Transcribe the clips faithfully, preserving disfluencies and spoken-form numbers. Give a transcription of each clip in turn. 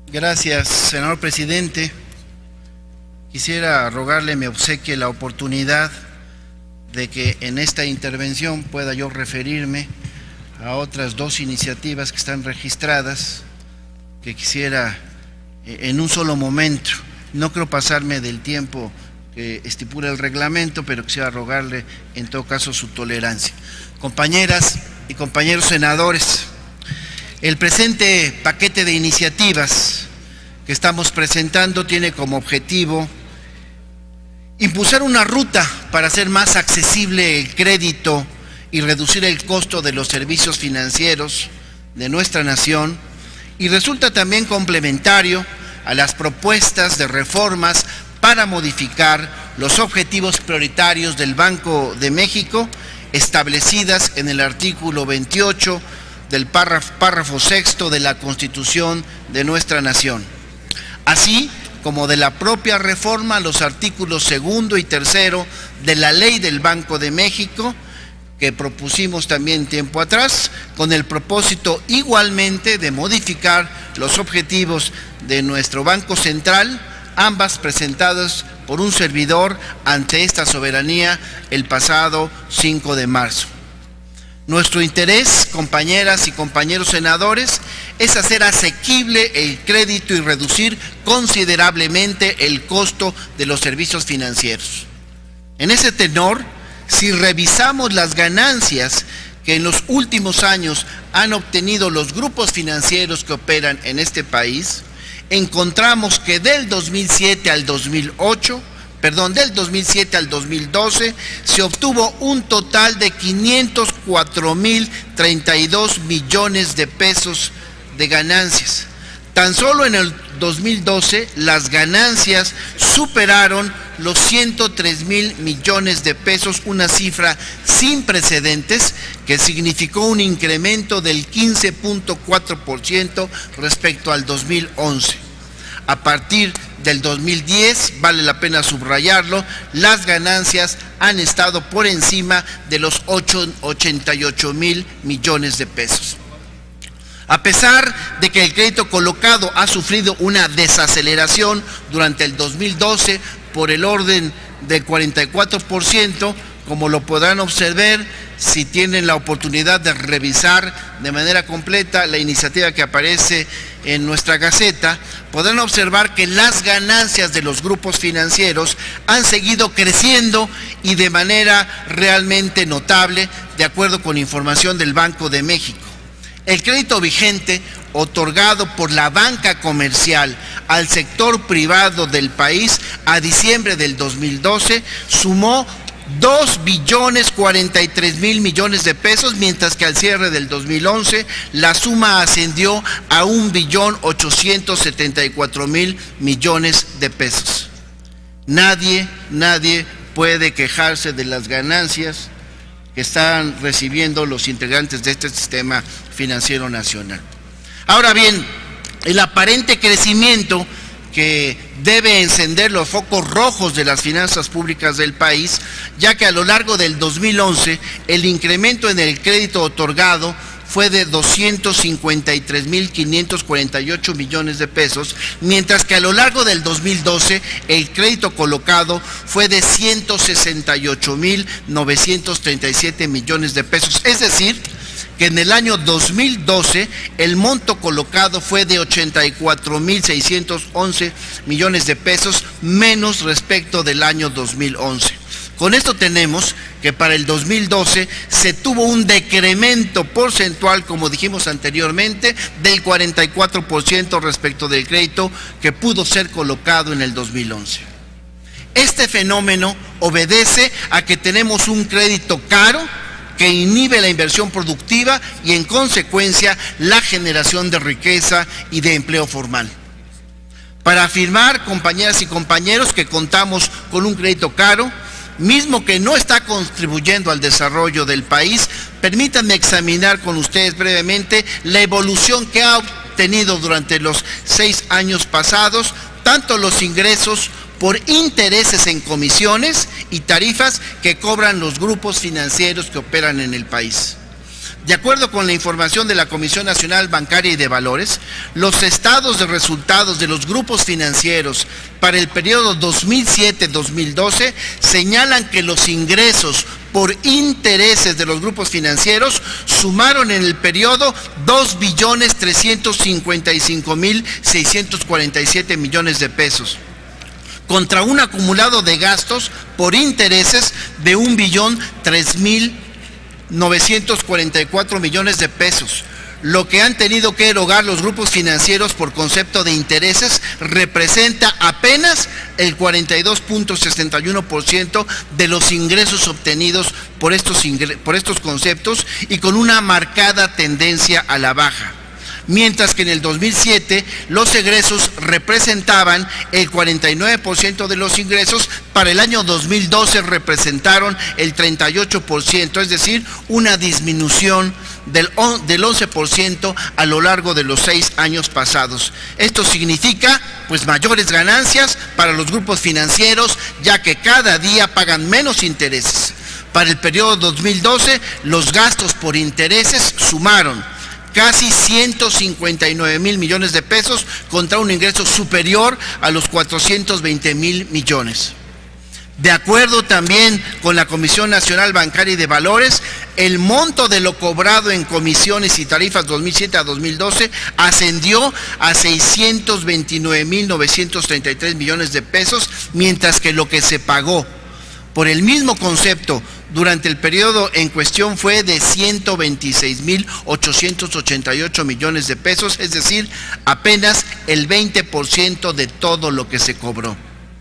Gracias, senador presidente. Quisiera rogarle me obsequie la oportunidad de que en esta intervención pueda yo referirme a otras dos iniciativas que están registradas, que quisiera en un solo momento, no creo pasarme del tiempo que estipula el reglamento, pero quisiera rogarle en todo caso su tolerancia. Compañeras y compañeros senadores, el presente paquete de iniciativas que estamos presentando tiene como objetivo impulsar una ruta para hacer más accesible el crédito y reducir el costo de los servicios financieros de nuestra nación, y resulta también complementario a las propuestas de reformas para modificar los objetivos prioritarios del Banco de México establecidas en el artículo veintiocho del párrafo, párrafo sexto de la Constitución de nuestra nación, así como de la propia reforma a los artículos segundo y tercero de la Ley del Banco de México, que propusimos también tiempo atrás, con el propósito igualmente de modificar los objetivos de nuestro Banco Central, ambas presentadas por un servidor ante esta soberanía el pasado cinco de marzo. Nuestro interés, compañeras y compañeros senadores, es hacer asequible el crédito y reducir considerablemente el costo de los servicios financieros. En ese tenor, si revisamos las ganancias que en los últimos años han obtenido los grupos financieros que operan en este país, encontramos que del dos mil siete al dos mil ocho, perdón, del dos mil siete al dos mil doce se obtuvo un total de quinientos cuatro mil treinta y dos millones de pesos de ganancias. Tan solo en el dos mil doce las ganancias superaron los ciento tres mil millones de pesos, una cifra sin precedentes que significó un incremento del quince punto cuatro por ciento respecto al dos mil once. A partir del dos mil diez, vale la pena subrayarlo, las ganancias han estado por encima de los ochenta y ocho mil millones de pesos. A pesar de que el crédito colocado ha sufrido una desaceleración durante el dos mil doce por el orden del cuarenta y cuatro por ciento, como lo podrán observar si tienen la oportunidad de revisar de manera completa la iniciativa que aparece en nuestra Gaceta, podrán observar que las ganancias de los grupos financieros han seguido creciendo y de manera realmente notable, de acuerdo con información del Banco de México. El crédito vigente otorgado por la banca comercial al sector privado del país a diciembre del dos mil doce sumó dos billones cuarenta y tres mil millones de pesos, mientras que al cierre del dos mil once la suma ascendió a un billón ochocientos setenta y cuatro mil millones de pesos. Nadie, nadie puede quejarse de las ganancias que están recibiendo los integrantes de este sistema financiero nacional. Ahora bien, el aparente crecimiento que debe encender los focos rojos de las finanzas públicas del país, ya que a lo largo del dos mil once el incremento en el crédito otorgado fue de doscientos cincuenta y tres mil quinientos cuarenta y ocho millones de pesos, mientras que a lo largo del dos mil doce el crédito colocado fue de ciento sesenta y ocho mil novecientos treinta y siete millones de pesos, es decir, que en el año dos mil doce el monto colocado fue de ochenta y cuatro mil seiscientos once millones de pesos, menos respecto del año dos mil once. Con esto tenemos que para el dos mil doce se tuvo un decremento porcentual, como dijimos anteriormente, del cuarenta y cuatro por ciento respecto del crédito que pudo ser colocado en el dos mil once. Este fenómeno obedece a que tenemos un crédito caro que inhibe la inversión productiva y en consecuencia la generación de riqueza y de empleo formal. Para afirmar, compañeras y compañeros, que contamos con un crédito caro, mismo que no está contribuyendo al desarrollo del país, permítanme examinar con ustedes brevemente la evolución que ha obtenido durante los seis años pasados, tanto los ingresos por intereses en comisiones y tarifas que cobran los grupos financieros que operan en el país. De acuerdo con la información de la Comisión Nacional Bancaria y de Valores, los estados de resultados de los grupos financieros para el periodo dos mil siete a dos mil doce señalan que los ingresos por intereses de los grupos financieros sumaron en el periodo dos billones trescientos cincuenta y cinco mil seiscientos cuarenta y siete millones de pesos, contra un acumulado de gastos por intereses de un billón tres mil novecientos cuarenta y cuatro millones de pesos. Lo que han tenido que erogar los grupos financieros por concepto de intereses representa apenas el cuarenta y dos punto sesenta y uno por ciento de los ingresos obtenidos por estos, ingre- por estos conceptos, y con una marcada tendencia a la baja. Mientras que en el dos mil siete los egresos representaban el cuarenta y nueve por ciento de los ingresos, para el año dos mil doce representaron el treinta y ocho por ciento, es decir, una disminución del, del once por ciento a lo largo de los seis años pasados. Esto significa pues mayores ganancias para los grupos financieros, ya que cada día pagan menos intereses. Para el periodo dos mil doce, los gastos por intereses sumaron casi ciento cincuenta y nueve mil millones de pesos contra un ingreso superior a los cuatrocientos veinte mil millones. De acuerdo también con la Comisión Nacional Bancaria y de Valores, el monto de lo cobrado en comisiones y tarifas dos mil siete a dos mil doce ascendió a seiscientos veintinueve mil novecientos treinta y tres millones de pesos, mientras que lo que se pagó por el mismo concepto durante el periodo en cuestión fue de ciento veintiséis mil ochocientos ochenta y ocho millones de pesos, es decir, apenas el veinte por ciento de todo lo que se cobró.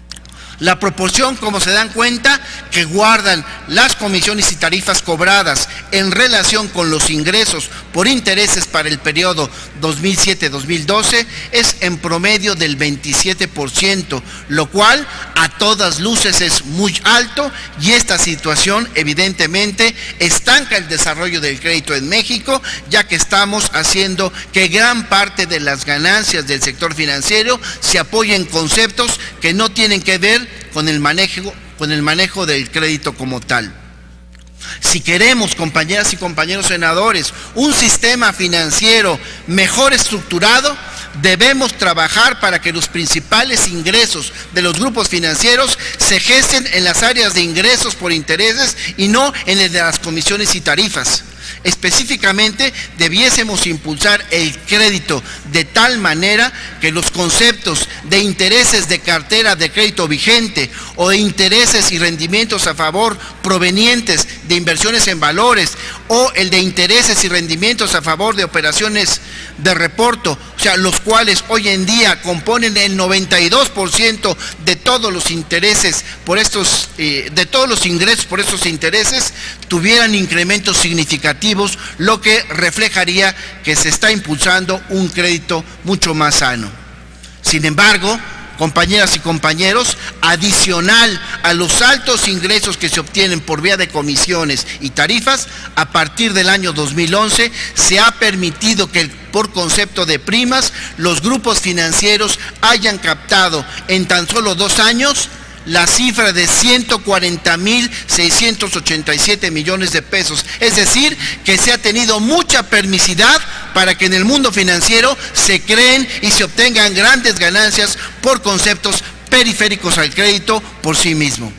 La proporción, como se dan cuenta, que guardan las comisiones y tarifas cobradas en relación con los ingresos por intereses para el periodo dos mil siete a dos mil doce es en promedio del veintisiete por ciento, lo cual a todas luces es muy alto, y esta situación evidentemente estanca el desarrollo del crédito en México, ya que estamos haciendo que gran parte de las ganancias del sector financiero se apoyen en conceptos que no tienen que ver con el manejo, con el manejo del crédito como tal. Si queremos, compañeras y compañeros senadores, un sistema financiero mejor estructurado, debemos trabajar para que los principales ingresos de los grupos financieros se gesten en las áreas de ingresos por intereses y no en el de las comisiones y tarifas. Específicamente, debiésemos impulsar el crédito de tal manera que los conceptos de intereses de cartera de crédito vigente o de intereses y rendimientos a favor provenientes de inversiones en valores, o el de intereses y rendimientos a favor de operaciones de reporto, o sea, los cuales hoy en día componen el noventa y dos por ciento de todos los intereses por estos, eh, de todos los ingresos por estos intereses, tuvieran incrementos significativos, lo que reflejaría que se está impulsando un crédito mucho más sano. Sin embargo, compañeras y compañeros, adicional a los altos ingresos que se obtienen por vía de comisiones y tarifas, a partir del año dos mil once se ha permitido que, por concepto de primas, los grupos financieros hayan captado en tan solo dos años la cifra de ciento cuarenta mil seiscientos ochenta y siete millones de pesos. Es decir, que se ha tenido mucha permisidad para que en el mundo financiero se creen y se obtengan grandes ganancias por conceptos periféricos al crédito por sí mismo.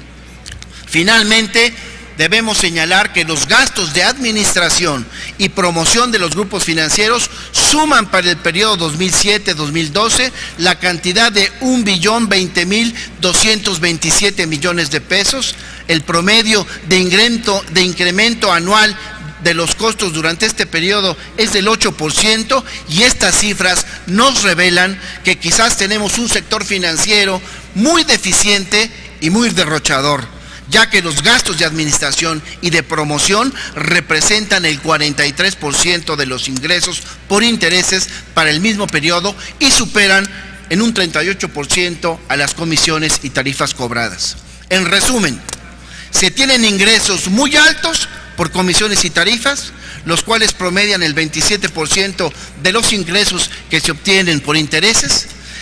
Finalmente, debemos señalar que los gastos de administración y promoción de los grupos financieros suman para el periodo dos mil siete a dos mil doce la cantidad de un billón veinte mil doscientos veintisiete millones de pesos. El promedio de incremento, de incremento anual de los costos durante este periodo es del ocho por ciento, y estas cifras nos revelan que quizás tenemos un sector financiero muy deficiente y muy derrochador, ya que los gastos de administración y de promoción representan el cuarenta y tres por ciento de los ingresos por intereses para el mismo periodo y superan en un treinta y ocho por ciento a las comisiones y tarifas cobradas. En resumen, se tienen ingresos muy altos por comisiones y tarifas, los cuales promedian el veintisiete por ciento de los ingresos que se obtienen por intereses.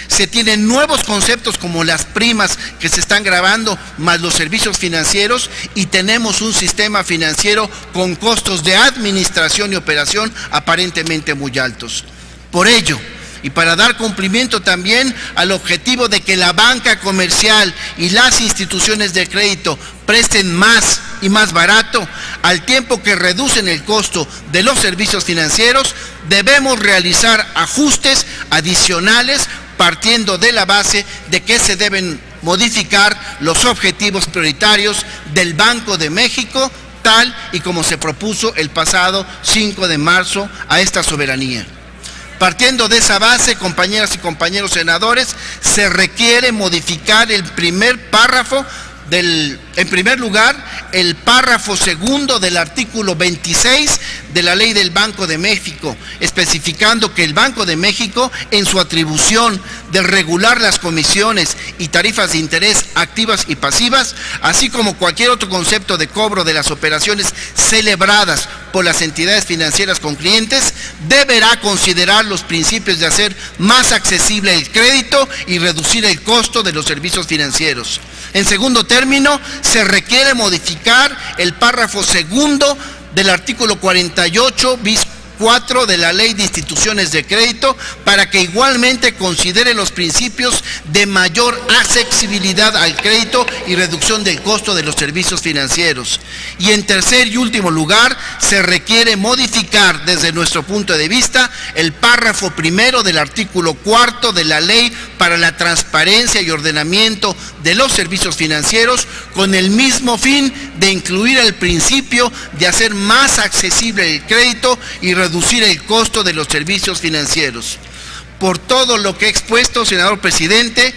Se tienen nuevos conceptos como las primas que se están grabando, más los servicios financieros, y tenemos un sistema financiero con costos de administración y operación aparentemente muy altos. Por ello, y para dar cumplimiento también al objetivo de que la banca comercial y las instituciones de crédito presten más y más barato, al tiempo que reducen el costo de los servicios financieros, debemos realizar ajustes adicionales partiendo de la base de que se deben modificar los objetivos prioritarios del Banco de México, tal y como se propuso el pasado cinco de marzo a esta soberanía. Partiendo de esa base, compañeras y compañeros senadores, se requiere modificar el primer párrafo del, en primer lugar, el párrafo segundo del artículo veintiséis de la Ley del Banco de México, especificando que el Banco de México, en su atribución de regular las comisiones y tarifas de interés activas y pasivas, así como cualquier otro concepto de cobro de las operaciones celebradas por las entidades financieras con clientes, deberá considerar los principios de hacer más accesible el crédito y reducir el costo de los servicios financieros. En segundo término, se requiere modificar el párrafo segundo del artículo cuarenta y ocho bis cuatro de la Ley de Instituciones de Crédito para que igualmente considere los principios de mayor accesibilidad al crédito y reducción del costo de los servicios financieros. Y en tercer y último lugar, se requiere modificar desde nuestro punto de vista el párrafo primero del artículo cuarto de la Ley para la Transparencia y Ordenamiento de los Servicios Financieros, con el mismo fin de incluir el principio de hacer más accesible el crédito y reducir el costo de los servicios financieros. Por todo lo que he expuesto, senador presidente,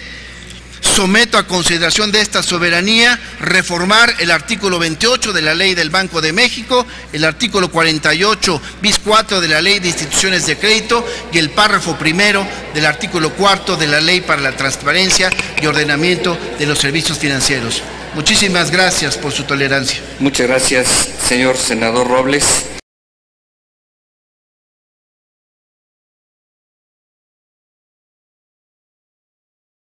someto a consideración de esta soberanía reformar el artículo veintiocho de la Ley del Banco de México, el artículo cuarenta y ocho bis cuatro de la Ley de Instituciones de Crédito y el párrafo primero del artículo cuarto de la Ley para la Transparencia y Ordenamiento de los Servicios Financieros. Muchísimas gracias por su tolerancia. Muchas gracias, señor senador Robles.